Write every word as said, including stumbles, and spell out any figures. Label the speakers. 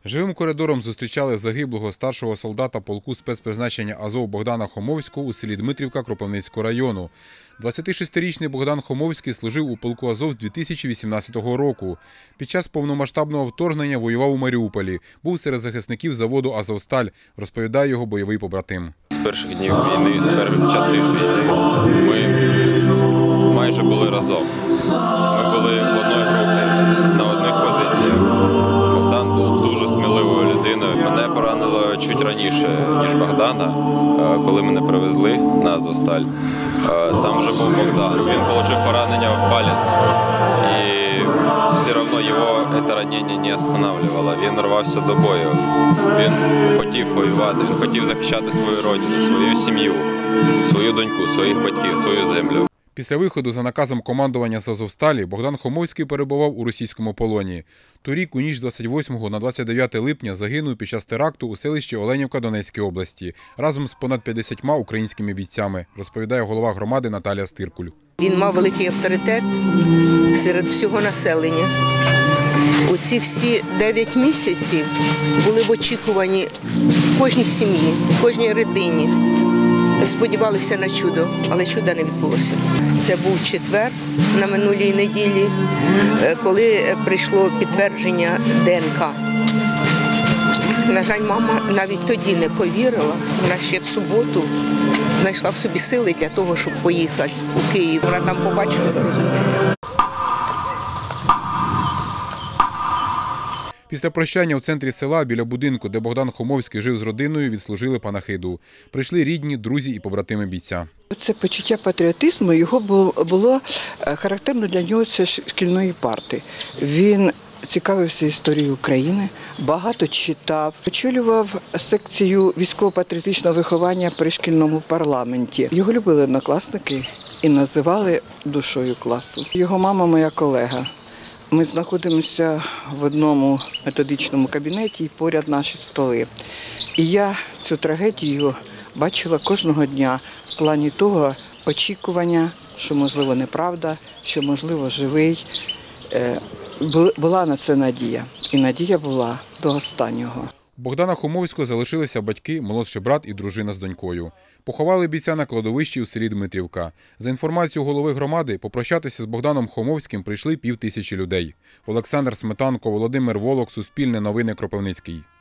Speaker 1: Живим коридором зустрічали загиблого старшого солдата полку спецпризначення Азов Богдана Хомовського у селі Дмитрівка Кропивницького району. двадцятишестирічний Богдан Хомовський служив у полку Азов з дві тисячі вісімнадцятого року. Під час повномасштабного вторгнення воював у Маріуполі. Був серед захисників заводу «Азовсталь», розповідає його бойовий побратим.
Speaker 2: З перших днів війни, з перших часів війни ми майже були разом. Ми були в одній групі, на одних позиціях. Богдан був дуже сміливою людиною. Мене поранило чуть раніше, ніж Богдана, коли мене привезли на «Азовсталь». Там вже був Богдан. Він отримав поранення в палець. І все одно його це ранення не останавливало. Він рвався до бою. Він хотів воювати, він хотів захищати свою родину, свою сім'ю, свою доньку, своїх батьків, свою землю.
Speaker 1: Після виходу за наказом командування з «Азовсталі» Богдан Хомовський перебував у російському полоні. Торік у ніч з двадцять восьмого на двадцять дев'яте липня загинув під час теракту у селищі Оленівка Донецької області разом з понад п'ятдесятьма українськими бійцями, розповідає голова громади Наталія Стиркуль.
Speaker 3: Він мав великий авторитет серед всього населення. У ці всі дев'ять місяців були в очікуванні кожній сім'ї, кожній родині. Сподівалися на чудо, але чуда не відбулося. Це був четвер на минулій неділі, коли прийшло підтвердження Де Ен Ка. На жаль, мама навіть тоді не повірила. Вона ще в суботу знайшла в собі сили для того, щоб поїхати у Київ. Вона там побачила, ви розумієте.
Speaker 1: Після прощання у центрі села, біля будинку, де Богдан Хомовський жив з родиною, відслужили панахиду. Прийшли рідні, друзі і побратими бійця.
Speaker 4: Це почуття патріотизму, його було характерно для нього з шкільної парти. Він цікавився історією України, багато читав, очолював секцію військово-патріотичного виховання при шкільному парламенті. Його любили однокласники і називали душою класу. Його мама – моя колега. Ми знаходимося в одному методичному кабінеті і поряд наші столи. І я цю трагедію бачила кожного дня в плані того очікування, що, можливо, неправда, що, можливо, живий. Була на це надія. І надія була до останнього.
Speaker 1: У Богдана Хомовського залишилися батьки, молодший брат і дружина з донькою. Поховали бійця на кладовищі у селі Дмитрівка. За інформацією голови громади, попрощатися з Богданом Хомовським прийшли півтисячі людей. Олександр Сметанко, Володимир Волок, Суспільне новини, Кропивницький.